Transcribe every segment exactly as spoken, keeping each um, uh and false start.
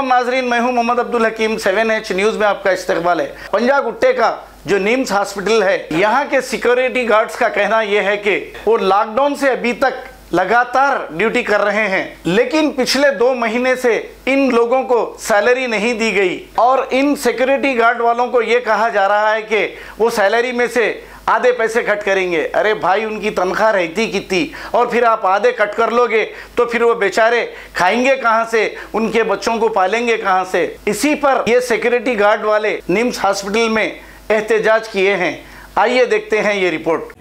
तमाम नाजरीन, मैं हूं Mohammad Abdul Hakeem. Seven H news में आपका इस्तकबाल है। पंजाब गुट्टे का जो निम्स हॉस्पिटल है, यहाँ के सिक्योरिटी गार्ड्स का कहना यह है कि वो लॉकडाउन से अभी तक लगातार ड्यूटी कर रहे हैं, लेकिन पिछले दो महीने से इन लोगों को सैलरी नहीं दी गई और इन सिक्योरिटी गार्ड वालों को ये कहा जा रहा है कि वो सैलरी में से आधे पैसे कट करेंगे। अरे भाई, उनकी तनख्वाह रहती कितनी, और फिर आप आधे कट कर लोगे तो फिर वो बेचारे खाएंगे कहाँ से, उनके बच्चों को पालेंगे कहाँ से। इसी पर ये सिक्योरिटी गार्ड वाले निम्स हॉस्पिटल में एहतजाज किए हैं। आइए देखते हैं ये रिपोर्ट।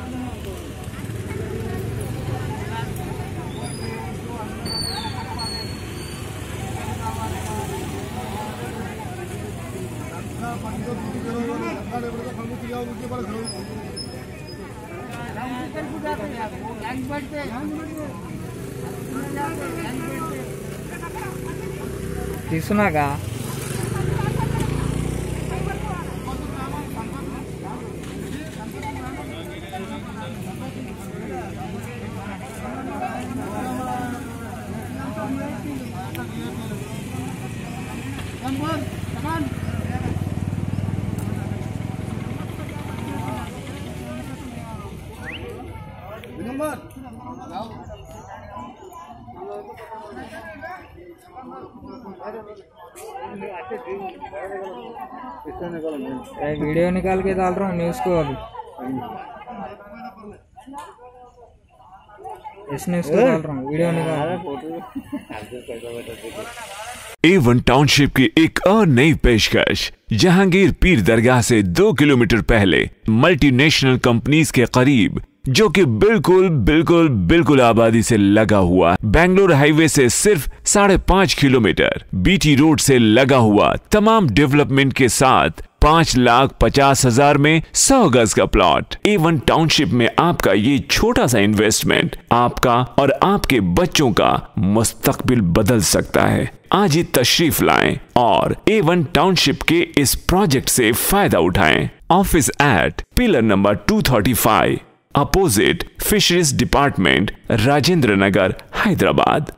తీసుకున్నాక वीडियो निकाल के डाल रहा हूँ न्यूज़ को। अभी इस न्यूज़ को डाल रहा हूँ, वीडियो निकाल। ए वन टाउनशिप की एक और नई पेशकश। जहांगीर पीर दरगाह से दो किलोमीटर पहले मल्टीनेशनल कंपनीज के करीब, जो कि बिल्कुल बिल्कुल बिल्कुल आबादी से लगा हुआ, बेंगलोर हाईवे से सिर्फ साढ़े पांच किलोमीटर, बीटी रोड से लगा हुआ, तमाम डेवलपमेंट के साथ पांच लाख पचास हजार में सौ गज का प्लॉट। ए वन टाउनशिप में आपका ये छोटा सा इन्वेस्टमेंट आपका और आपके बच्चों का मुस्तकबिल बदल सकता है। आज ही तशरीफ लाएं और ए वन टाउनशिप के इस प्रोजेक्ट से फायदा उठाएं। Office at pillar number two thirty five, opposite fisheries department, Rajendra Nagar, Hyderabad.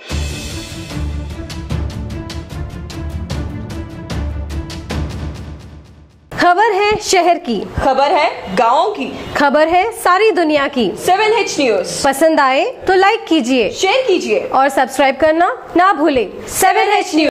खबर है शहर की, खबर है गाँव की, खबर है सारी दुनिया की। सेवन एच न्यूज़ पसंद आए तो लाइक कीजिए, शेयर कीजिए और सब्सक्राइब करना ना भूलें। Seven H news.